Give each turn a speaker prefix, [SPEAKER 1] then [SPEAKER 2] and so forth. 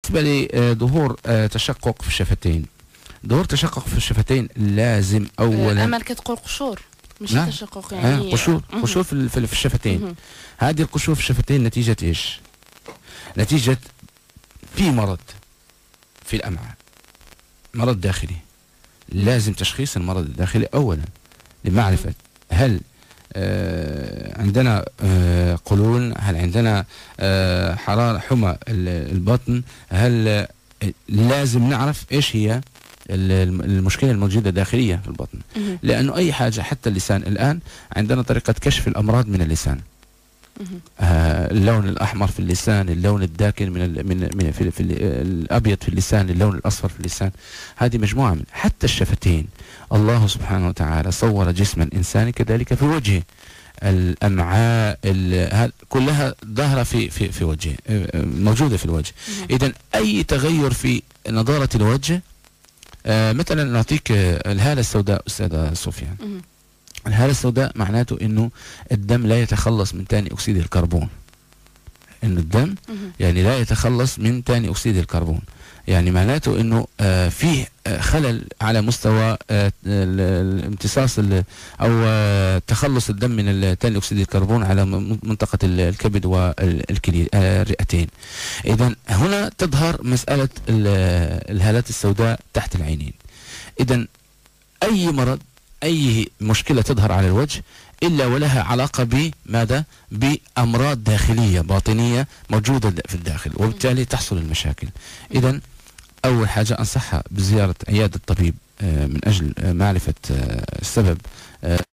[SPEAKER 1] بالنسبة لظهور تشقق في الشفتين، ظهور تشقق في الشفتين لازم أولا
[SPEAKER 2] أمل كتقول قشور مش
[SPEAKER 1] نعم.
[SPEAKER 2] تشقق يعني
[SPEAKER 1] قشور في الشفتين. هذه القشور في الشفتين نتيجة إيش؟ نتيجة في مرض في الأمعاء، مرض داخلي. لازم تشخيص المرض الداخلي أولا لمعرفة هل عندنا قولون، هل عندنا حرارة، حمى البطن، هل لازم نعرف إيش هي المشكلة الموجودة داخلية في البطن. لأنه أي حاجة حتى اللسان، الآن عندنا طريقة كشف الأمراض من اللسان. اللون الأحمر في اللسان، اللون الداكن في الأبيض في اللسان، اللون الأصفر في اللسان. هذه مجموعة من حتى الشفتين. الله سبحانه وتعالى صور جسم الإنسان كذلك في وجهه. الأمعاء كلها ظاهرة في وجهه، موجودة في الوجه. إذن أي تغير في نضارة الوجه، مثلا نعطيك الهالة السوداء أستاذة صوفيا. الهالة السوداء معناته انه الدم لا يتخلص من ثاني اكسيد الكربون. انه الدم يعني لا يتخلص من ثاني اكسيد الكربون، يعني معناته انه فيه خلل على مستوى الامتصاص او تخلص الدم من ثاني اكسيد الكربون على منطقة الكبد والكلى الرئتين. اذا هنا تظهر مسألة الهالات السوداء تحت العينين. اذا اي مرض، أي مشكلة تظهر على الوجه إلا ولها علاقة بماذا؟ بأمراض داخلية باطنية موجودة في الداخل، وبالتالي تحصل المشاكل. إذن أول حاجة أنصحها بزيارة عيادة الطبيب من أجل معرفة السبب